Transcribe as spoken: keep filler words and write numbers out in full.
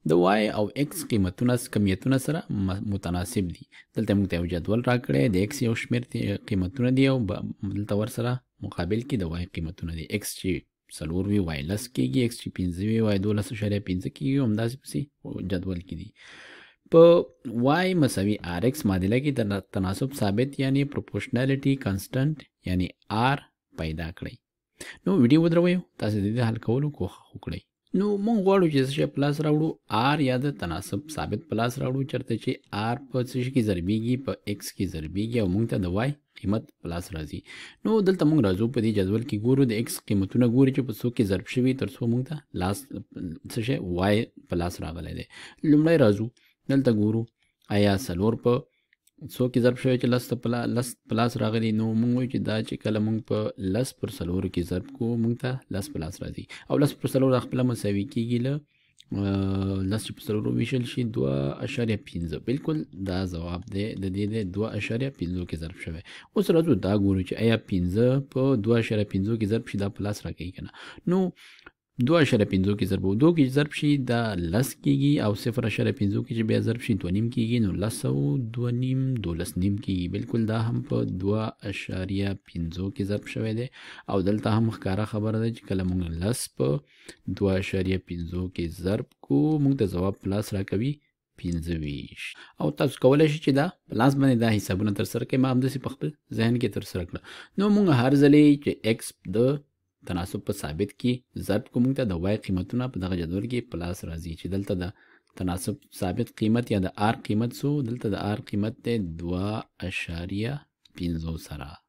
د وای او ایکس قیمتونه کمیتونه سره متناسب دي. دلته موږ ته یو جدول راکړی د ایکس یو شمېر قیمتونه دي او دلته ورسره مقابل کې د وای قیمتونه دي. ایکس چې څلور وي وای لس کېږي، ایکس چې پنځه وي وای دولس اشاریه پنځه کېږي، همداسې پسې جدول کې دي. په وای مساوي آر ایکس معادله کې د تناسب ثابت یعنی پروپورشنالټي کانسټنټ یعنی آر پیدا کړئ. نو ویډیو ودروئ، تاسو د دې حل کولو کوښښ وکړئ. نو موږ غواړو چې څه شی په لاس راوړو، آر یا د تناسب ثابت په لاس راوړو، چېرته چې آر په څه شي کې ضربېږي، په ایکس کې ضربېږي او موږ ته د وای قیمت په لاس راځي. نو دلته موږ راځو په دې جدول کې ګورو د ایکس قیمتونه ګورو چې په څو کې ضرب شوي تر څو موږ ته لاس څه شی وای په لاس راغلی دی. لومړی راځو دلته ګورو آیا څلور په څو کې ضرب شوی چې لس ته لس په لاس راغلی. نو موږ وایو چې دا چې کله موږ په لس پر څلورو کې ضرب کوو موږ ته لس په لاس راځي او لس پر څلورو خپله مساوي کېږي له لس چې په څلورو ویشل شي دوه اشاریه پنځه. بالکل دا ځواب دی د دې دی دوه اشاریه پنځو کې ضرب شوی. اوس راځو دا ګورو چې آیا پنځه په دوه اشاریه پنځو کې ضرب شي دا په لاس راکوي که نه. نو دوه اشاریه پنځو کې ضرب دو کې ضرب شي دا لس کېږي او صفر اشاریه پنځو کې چې بیا ضرب شي دوه نیم کېږي. نو لس او دوه نیم دولس نیم کېږي. بالکل دا هم په دوه اشاریه پنځو کې ضرب شوی دی او دلته هم ښکاره خبره ده چې کله موږ لس په دوه اشاریه پنځو کې ضرب کو موږ ته ځواب په لاس راکوي پنځه ویشت. او تاسو کولی شئ چې دا په لاس باندې دا حسابونه ترسره کړئ. ما همداسې په خپل ذهن کې ترسره کړه. نو موږ هر ځلې چې ایکس د تناسب په ثابت کې ضرب کو موږ ته د وای قیمتونه په دغه جدول کې په لاس راځي چې دلته د تناسب ثابت قیمت یا د آر قیمت سو دلته د آر قیمت دی دوه اشاریه پنځو سره.